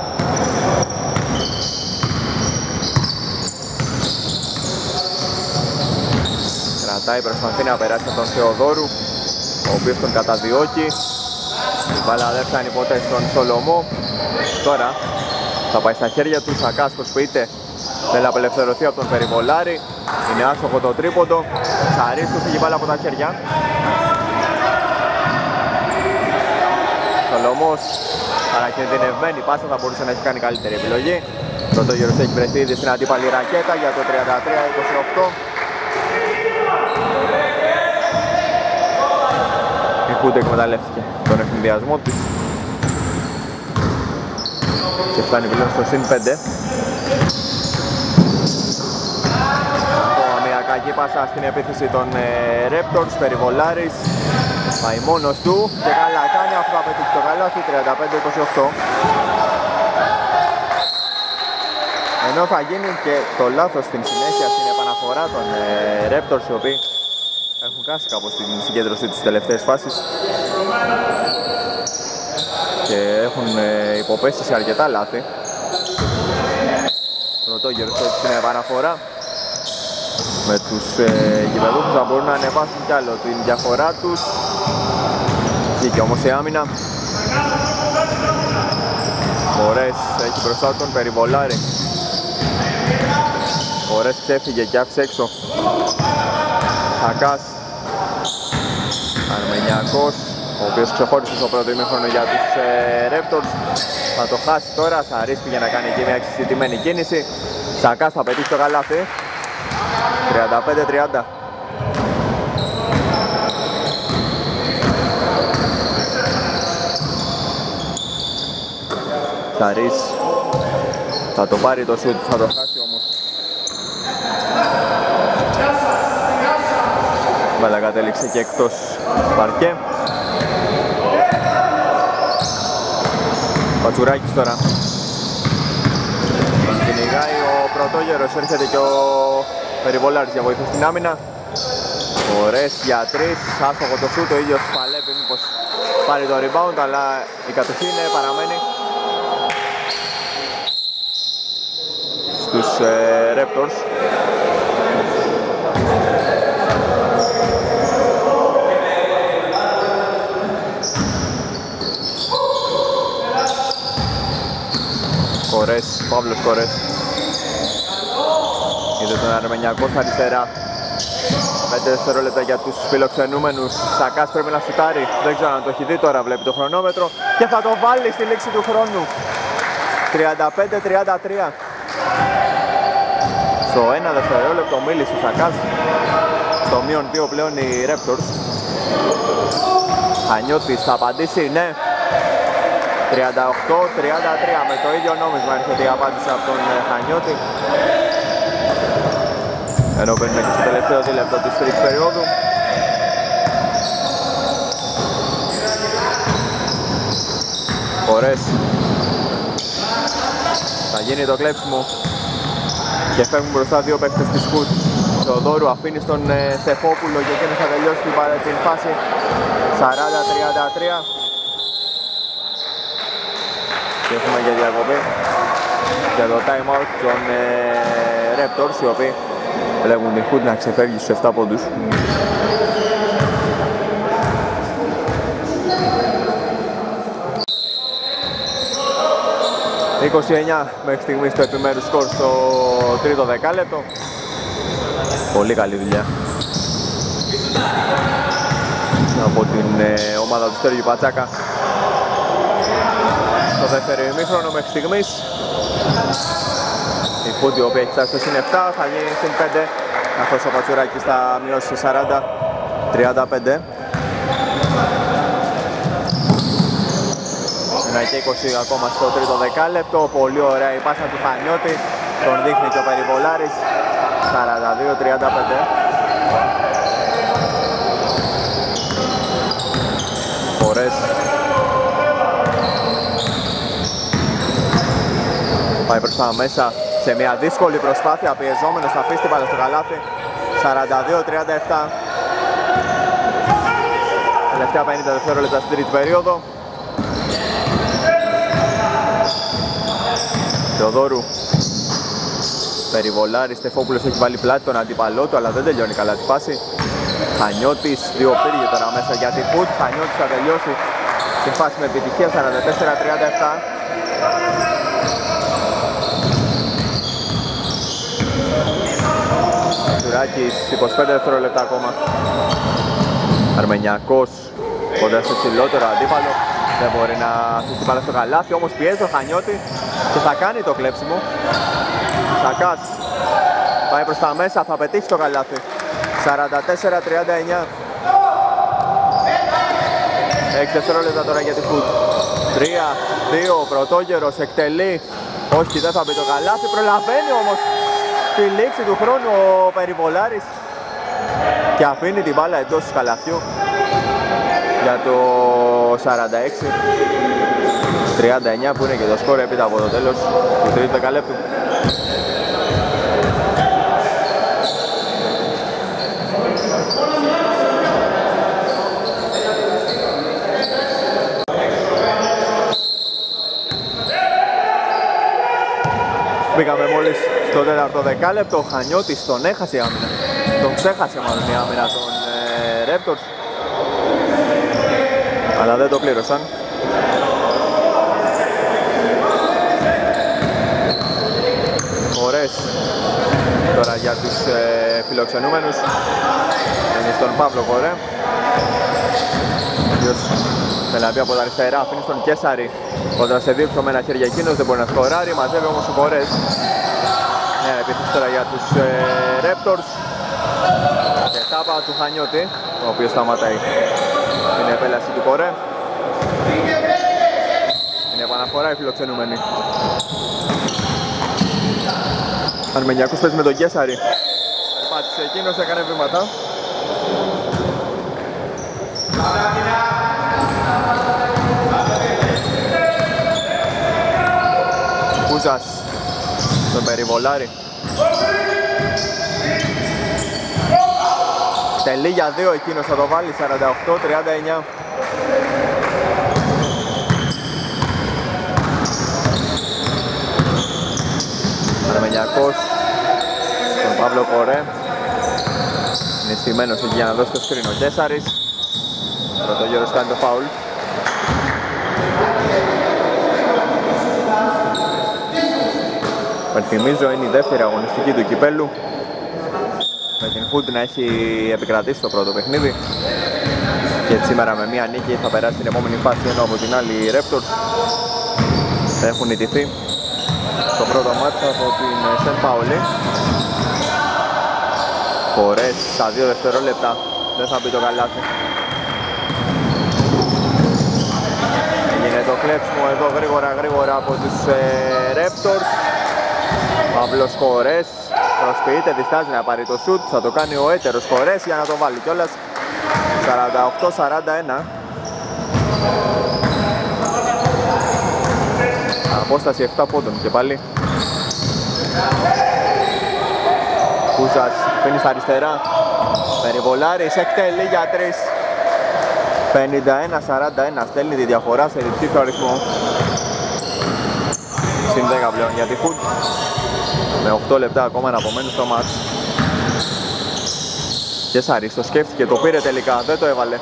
Speaker 1: Κρατάει, προσπαθεί να περάσει από τον Θεοδόρου, ο οποίος τον καταδιώκει. Η μπάλα δεν φτάνει ποτέ στον Σολομό. Τώρα θα πάει στα χέρια του. Σακάς προσποιείται, θέλει να απελευθερωθεί από τον Περιβολάρη. Είναι άστοχο το τρίποντο. Σαρής του φύγει μπάλα από τα χέρια. Σολομός, παρακινδυνευμένη πάσα, θα μπορούσε να έχει κάνει καλύτερη επιλογή. Πρωτόγερος έχει βρεθεί ήδη στην αντίπαλη ρακέτα για το 33-28. Η Χούντα εκμεταλλεύτηκε τον ευνηδιασμό της και φτάνει πλέον στο συν 5. Ακόμα μια κακή πάσα στην επίθεση των Raptors. Περιβολάρης πάει μόνος του και καλά κάνει, αφού θα πετύχει το καλάθι. 35-28. Ενώ θα γίνει και το λάθος στην συνέχεια στην επαναφορά των Raptors, οι οποίοι έχουν χάσει κάπως την συγκέντρωσή τους στις τελευταίες φάσεις και έχουν υποπέσει σε αρκετά λάθη. Πρωτόγερος στην επαναφορά με τους γηπεδούχους να μπορούν να ανεβάσουν κι άλλο την διαφορά τους. Βγήκε όμως η άμυνα. Κορές έχει μπροστά τον Περιβολάρη. Κορές ξέφυγε και άφησε έξω. Σακάς, Αρμενιακός, ο οποίος ξεχώρισε στο πρώτο ημίχρονο για τους Raptors. Θα το χάσει τώρα, Σαρής πήγε να κάνει και μια εξισυντημένη κίνηση. Σακάς θα πετύχει το καλάθι. 35-30. Σαρής θα το πάρει το σουτ, θα το χάσει όμως. Μπάλα κατέληξε και εκτός παρκέ. Πατσουράκης τώρα. Τον κυνηγάει ο Πρωτόγερος, έρχεται και ο Περιβολάρης για βοήθεια στην άμυνα. Ωραίες για τρεις, άστοχο το σούτ, ο ίδιος παλεύει μήπως πάρει το rebound, αλλά η κατοχή παραμένει στους Raptors. Κορές, Παύλος Κορές. Είδε τον Αρμενιακό στα αριστερά. 5 δευτερόλεπτα για τους φιλοξενούμενους. Σακάς πρέπει να σουτάρει, δεν ξέρω αν το έχει δει τώρα, βλέπει το χρονόμετρο και θα το βάλει στη λήξη του χρόνου. 35-33. Στο 1 δευτερόλεπτο μίλησε ο Σακάς. Στο μείον 2 πλέον οι Raptors. Χανιώτης θα απαντήσει, ναι. 38-33 με το ίδιο νόμισμα έρχεται η απάντηση από τον Χανιώτη. Ενώ μπαίνουμε και στο τελευταίο δίλεπτο της τρίτης περίοδου. Φορές. Θα γίνει το κλέψιμο και φεύγουν μπροστά δύο παίκτες της Χουτ. Θεοδόρου αφήνει στον Στεφόπουλο και εκείνος θα τελειώσει την φάση. 40-33. Και έχουμε για διακοπή για το time out των Raptors, οι οποίοι βλέπουν την Χουτ να ξεφεύγει στους 7 πόντους. 29 μέχρι στιγμής το επιμέρους σκορ στο τρίτο δεκάλεπτο. Πολύ καλή δουλειά από την ομάδα του Στέργιου Πατσάκα. Στο δεύτερο ημίχρονο μέχρι στιγμής η Χούντι, η οποία έχει φτάσει στο συν 7, θα γίνει συν 5, καθώς ο Πατσουράκης θα μειώσει σε 40-35. 1 και 20 ακόμα στο τρίτο δεκάλεπτο. Πολύ ωραία η πάσα του Χανιώτη, τον δείχνει και ο Περιβολάρης. 42-35. Φορές. Πάει προς τα μέσα σε μια δύσκολη προσπάθεια, πιεζόμενος θα αφήσει την μπάλα στο καλάθι. 42-37. Τελευταία 50 δευτερόλεπτα στην τρίτη περίοδο. Θεοδόρου. Περιβολάρης, Στεφόπουλος έχει βάλει πλάτη τον αντίπαλό του, αλλά δεν τελειώνει καλά τη φάση. Χανιώτης, δύο πύργοι τώρα μέσα για την Χουτ. Χανιώτης θα τελειώσει τη φάση με επιτυχία, 44-37. Τουράκης, 25 δευτερόλεπτα ακόμα. Αρμενιακός κοντά στο ψηλότερο αντίπαλο. Δεν μπορεί να αφήσει την μπάλα στο καλάθι, όμως πιέζει το Χανιώτη και θα κάνει το κλέψιμο. Σακάς πάει προς τα μέσα, θα πετύχει το καλάθι. 44-39. 6 δευτερόλεπτα τώρα για τη Χουτ. 3-2, πρωτόγερος εκτελεί. Όχι, δεν θα μπει το καλάθι, προλαβαίνει όμως τη λήξη του χρόνου ο Περιβολάρης και αφήνει την μπάλα εντός του καλαθιού για το 46-39 που είναι και το σκορ έπειτα από το τέλος του τρίτου δεκαλέπτου. Μπήκαμε μόλις στο τέταρτο δεκάλεπτο, ο Χανιώτης τον έχασε η άμυνα. Τον ξέχασε μάλλον η άμυνα των Raptors, αλλά δεν το πλήρωσαν. Ωραίες τώρα για τους φιλοξενούμενους. Είναι στον Παύλο Κορέ, ο οποίος θέλει να μπει από τα αριστερά, αφήνει στον Κέσαρη κοντά σε δύο ψωμένα χέρια, εκείνος δεν μπορεί να σκοράρει, μαζεύει όμως ο Κορές. Νέα επίθεση τώρα για τους Raptors και τάπα του Χανιώτη, ο οποίος σταματάει την επέλαση του Κορέ. Είναι επαναφορά η φιλοξενούμενη. Αρμενιακός παίζει με τον Κέσαρη. Περπάτησε εκείνος, έκανε βήματα. Κούζας στον Περιβολάρη. Τελεί για 2 εκείνος, θα το βάλει. 48-39. Αρμενιακός στον Παύλο Κορέ. Είναι στημένος εκεί για να δώσει το σκριν ο Κέσαρης. Πρωτόγερος κάνει το φάουλ. Υπενθυμίζω, είναι η δεύτερη αγωνιστική του κυπέλλου. με την Hood να έχει επικρατήσει το πρώτο παιχνίδι και σήμερα με μία νίκη θα περάσει την επόμενη φάση, ενώ από την άλλη οι Raptors θα έχουν ιτηθεί στο πρώτο μάτς από την Σεν Πάολη. Φορές στα 2 δευτερόλεπτα δεν θα μπει το καλάθι. Έγινε το κλέψιμο εδώ γρήγορα από τους Raptors. Παύλος Χορές προσποιείται, διστάζει να πάρει το σουτ, θα το κάνει ο έτερος Χορές για να το βάλει κιόλας. 48-41. Απόσταση 7 πόντων και πάλι. Κούζας φύνει στα αριστερά. Περιβολάρης εκτελεί για 3. 51-41, στέλνει τη διαφορά σε διψήφιο αριθμό. Συν 10 πλέον για τη Hood, με 8 λεπτά ακόμα να απομένουν στο μάτς. Και Σάρης το σκέφτηκε, το πήρε τελικά, δεν το έβαλε.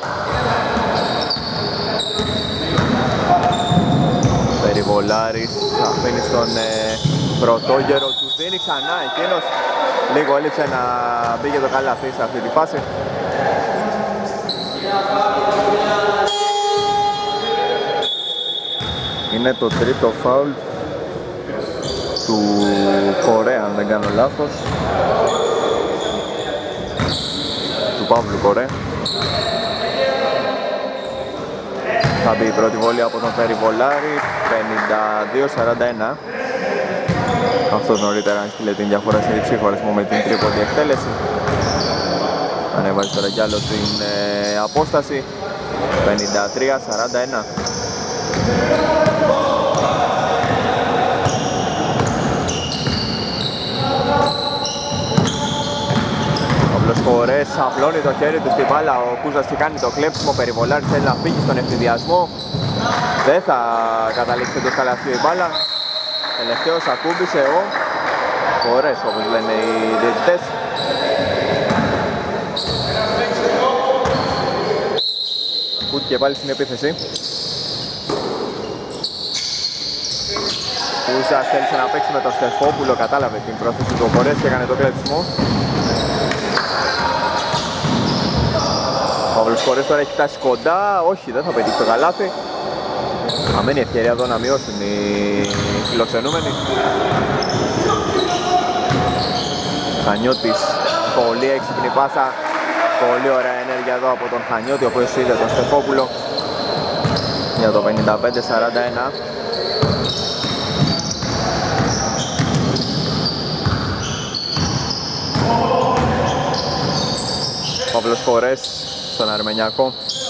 Speaker 1: Περιβολάρης αφήνει στον πρωτόγερο, του δίνει ξανά εκείνος. Λίγο έλειψε να μπήκε το καλάθι σε αυτή τη φάση. Είναι το τρίτο φάουλ του Κορέα, αν δεν κάνω λάθος. Του Παύλου Κορέα. Θα μπει η πρώτη βόλη από τον Περιβολάρη, 52-41. Αυτός νωρίτερα έστειλε την διαφορά σε διψήφιο αριθμό με την τρίποντη εκτέλεση. Ανέβάζει τώρα κι άλλο την απόσταση, 53-41. Χορές απλώνει το χέρι του στην μπάλα, ο Κούζας και κάνει το κλέψιμο. Περιβολάρης θέλει να φύγει στον ευθυδιασμό, δεν θα καταλήξει το καλαθί η μπάλα. Τελευταίος ακούμπησε ο Χορές, όπως λένε οι διαιτητές. Κούτ και πάλι στην επίθεση. Κούζας θέλησε να παίξει με τον Στεφόπουλο, κατάλαβε την πρόθεση του Χορές και έκανε το κλέψιμο. Ο Παύλος Χορές τώρα έχει φτάσει κοντά, όχι, δεν θα πετύχει το καλάθι. Αμένει ευκαιρία εδώ να μειώσουν οι φιλοξενούμενοι. Χανιώτης, πολύ έξυπνη πάσα, πολύ ωραία ενέργεια εδώ από τον Χανιώτη, ο οποίος είδε τον Στεφόπουλο για το 55-41. Παύλος Χορές στον Αρμενιακό.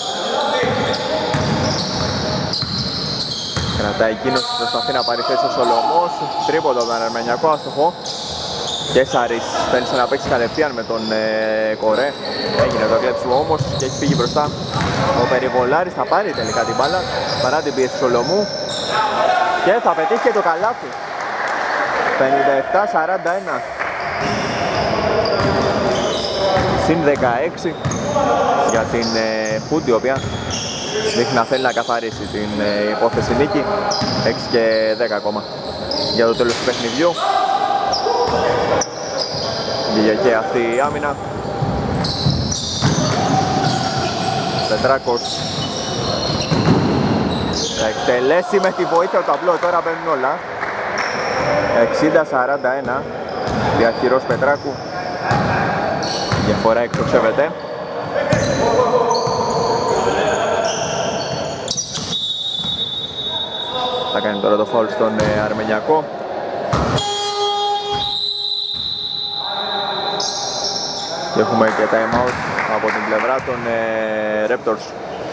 Speaker 1: Κρατάει εκείνος, προσπαθεί να πάρει θέση ο Σολομός. Τρίποντο από τον Αρμενιακό, άστοχο. Κέσαρης θέλησε να παίξει κατευθείαν με τον Κορέ. Έγινε το κλέψιμο όμως και έχει φύγει μπροστά. Ο Περιβολάρης θα πάρει τελικά την μπάλα παρά την πίεση του Σολομού και θα πετύχει και το καλάθι. 57-41. Συν 16 για την Hood, η οποία δείχνει να θέλει να καθαρίσει την υπόθεση νίκη. 6 και 10 ακόμα για το τέλος του παιχνιδιού. Βγήκε και αυτή η άμυνα. Πετράκος θα εκτελέσει με τη βοήθεια του ταμπλό, τώρα μπαίνουν όλα. 60-41, διαχειρός Πετράκου. Διαφορά εκτοξεύεται. Θα κάνει τώρα το φάουλ στον Αρμενιακό. Και έχουμε και time out από την πλευρά των Raptors.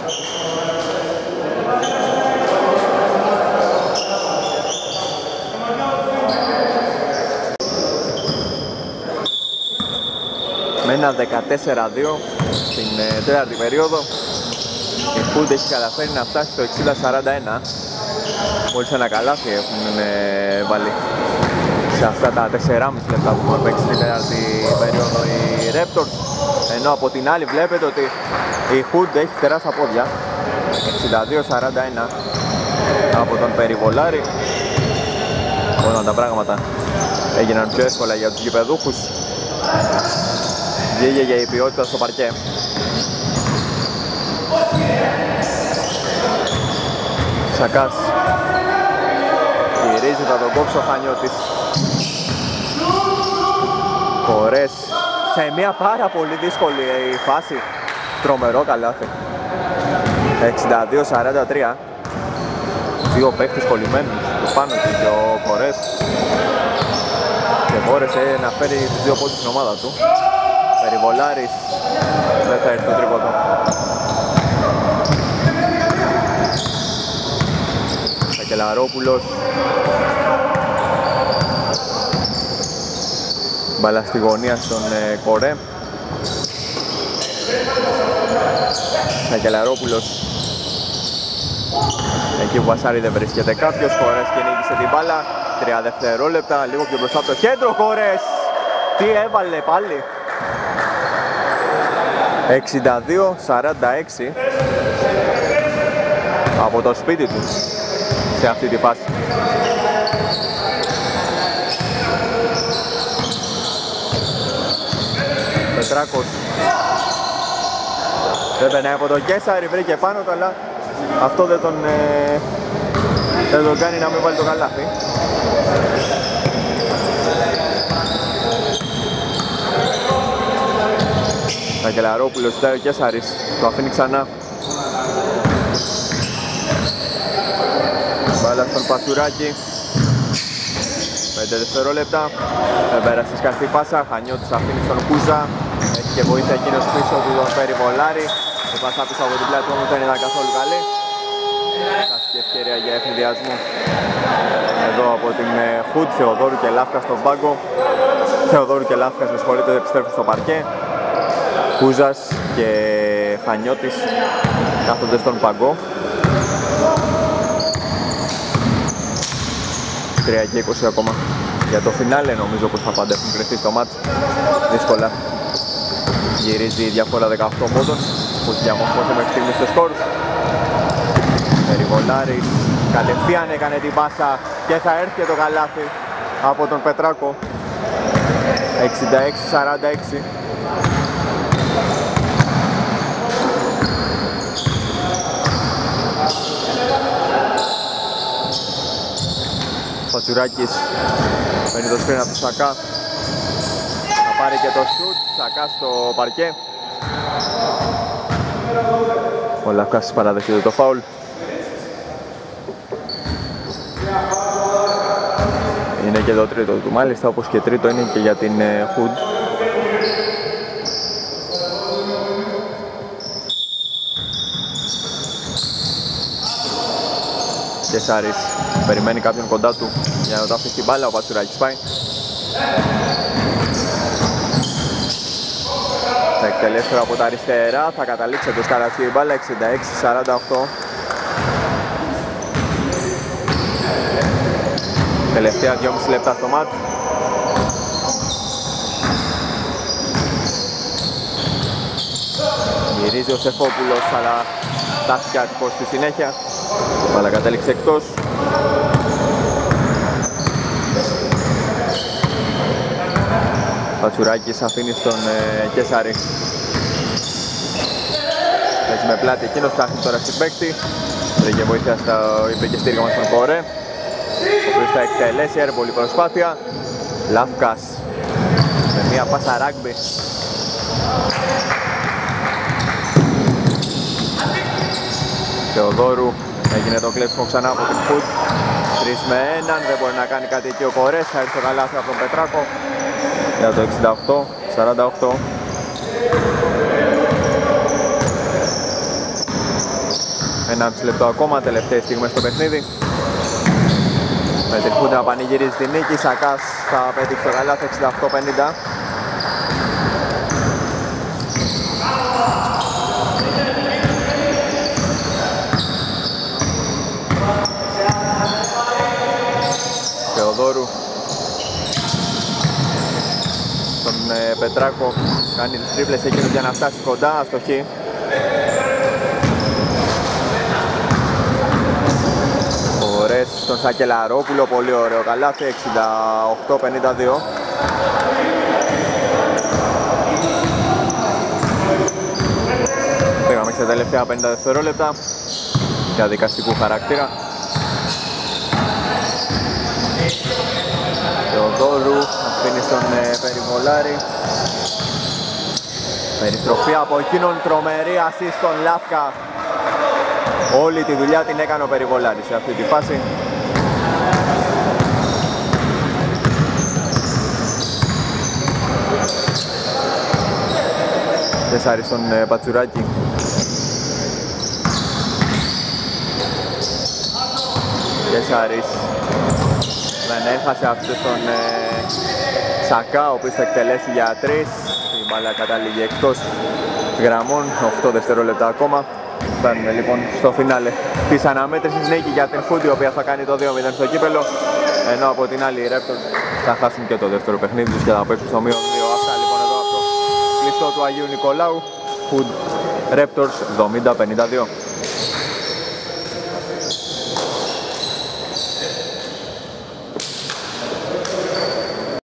Speaker 1: Με ένα 14-2 στην τέταρτη περίοδο. Η Hood έχει καταφέρει να φτάσει στο 60-41. Μόλις ένα καλάθι έχουν βάλει σε αυτά τα 4,5 λεπτά που έχουν παίξει στην τέταρτη περίοδο οι Raptors. Ενώ από την άλλη βλέπετε ότι η Hood έχει φτερά στα πόδια. 62-41 από τον Περιβολάρη. Όταν τα πράγματα έγιναν πιο εύκολα για τους γηπεδούχους. Βγήκε για η ποιότητα στο παρκέ. Σακάς γυρίζει, θα τον κόψει ο Χανιώτης. Κορές σε μια πάρα πολύ δύσκολη φάση. Τρομερό καλάθι. 62-43. Δύο παίκτες κολλημένους πάνω του και ο Κορές και μπόρεσε να φέρει τους δύο πόντους στην ομάδα του. Περιβολάρης, δεν θα έρθει το τρίποντο. Σακελαρόπουλος. Μπάλα στη γωνία στον Κορέ. Σακελαρόπουλος. Εκεί που Βασάρι δεν βρίσκεται κάποιος. Κορές κυνήγησε την μπάλα. 3 δευτερόλεπτα, λίγο πιο μπροστά από το κέντρο. Κορές! Τι έβαλε πάλι! 62-46 από το σπίτι του σε αυτή τη φάση. Πετράκος δεν από τον Κέσαρη, βρήκε πάνω του, αλλά αυτό δεν τον κάνει να μην βάλει το καλάθι. Αγγελαρόπουλος, ζητάει ο Κέσαρης, το αφήνει ξανά. Μπάλα στον Πασουράκη. 5 δευτερόλεπτα. Δεν πέρασε σκαστή πάσα. Χανιώτης αφήνει στον Κούζα. Έχει και βοήθεια εκείνος πίσω του τον Περιβολάρη. Η πάσα πίσω από την πλάτη όμως δεν ήταν καθόλου καλή. Χάθηκε ευκαιρία για ευνηδιασμό. Εδώ από την Χουτ, Θεοδόρου και Λάφκα στον πάγκο. Θεοδόρου και Λάφκας, με συγχωρείτε, επιστρέφουν στο παρκέ. Κούζας και Χανιώτης κάθονται στον παγκό. 3 και 20 ακόμα για το φινάλε, νομίζω πως θα πάντα έχουν κρυφτεί στο μάτς δύσκολα. Γυρίζει η διαφορά 18 πόντων που διαμορφώσε μέχρι στιγμής στο σκορ. Περιβολάρης κατευθείαν έκανε την πάσα και θα έρθει και το καλάθι από τον Πετράκο. 66-46. Φατσουράκης παίρνει το σκριν από τον Σακά. Θα πάρει και το σουτ. Σακά στο παρκέ. Ο Λαυκάς παραδέχεται το φάουλ. Είναι και το τρίτο του μάλιστα, όπως και τρίτο είναι και για την Hood. Κεσάρης περιμένει κάποιον κοντά του για να το αφήσει την μπάλα, ο Πατσουράκης πάει. Θα εκτελέσει τώρα από τα αριστερά, θα καταλήξει το σκαλατσί η μπάλα, 66-48. Τελευταία 2,5 λεπτά στο μάτς. Γυρίζει ο Σεφόπουλος, αλλά στάθηκε άτυπος στη συνέχεια. Αλλά κατέληξε εκτός. Πατσουράκης αφήνει στον Κεσάρη. Παίζει με πλάτη εκείνος, φτάχνει τώρα στην παίκτη. Βρήκε βοήθεια στο υπήρχε στήριγμα στον Κορέ, ο οποίος θα εκτελέσει, έρμπολη προσπάθεια. Λάφκας με μία πάσα ράγκμπι. Θεοδόρου, έγινε το κλέψιμο ξανά από την Χουτ. 3 με 1, δεν μπορεί να κάνει κάτι εκεί ο Κορές, θα έρθει το καλάθι από τον Πετράκο για το 68-48. Ένα μισή λεπτό ακόμα, τελευταίες στιγμές στο παιχνίδι. Με την Χουτ να πανηγυρίζει τη νίκη, Σακάς θα πετύχει το καλάθι 68-50. Θεοδόρου στον Πετράκο, κάνει τις τρίπλες εκείνος για να φτάσει κοντά, αστοχή. Ωραίες στον Σακελαρόπουλο, πολύ ωραίο καλάθι, 68-52. στα τελευταία 50 δευτερόλεπτα διαδικαστικού χαρακτήρα. Θεοδόρου αφήνει στον Περιβολάρη. Περιστροφή από εκείνον, τρομερή ασίστ στον Λάφκα. Όλη τη δουλειά την έκανε ο Περιβολάρης σε αυτή τη φάση. Τεσσάρι στον Πατσουράκη. Τεσσάρις δεν έχασε αυτό στον Σακά, ο οποίος θα εκτελέσει για 3. Η μπάλα κατάληγε εκτός γραμμών, 8 δευτερόλεπτα ακόμα. Φτάνουμε λοιπόν στο φινάλε της αναμέτρησης. Νίκη για την Χούντ, η οποία θα κάνει το 2-0 στο κύπελο, ενώ από την άλλη οι Raptors θα χάσουν και το δεύτερο παιχνίδι τους και θα παίξουν στο -2. Αυτά λοιπόν εδώ από το κλειστό του Αγίου Νικολάου. Χούντ Raptors 70-52.